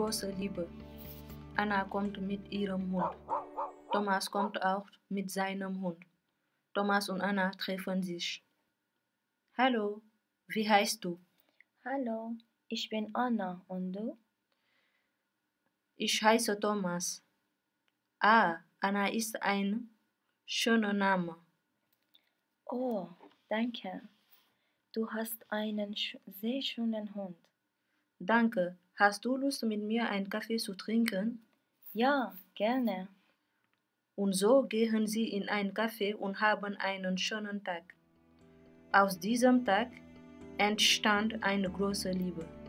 große Liebe. Anna kommt mit ihrem Hund. Thomas kommt auch mit seinem Hund. Thomas und Anna treffen sich. Hallo, wie heißt du? Hallo, ich bin Anna und du? Ich heiße Thomas. Ah, Anna ist ein schöner Name. Oh, danke. Du hast einen sehr schönen Hund. Danke. Hast du Lust, mit mir einen Kaffee zu trinken? Ja, gerne. Und so gehen sie in ein Café und haben einen schönen Tag. Aus diesem Tag entstand eine große Liebe.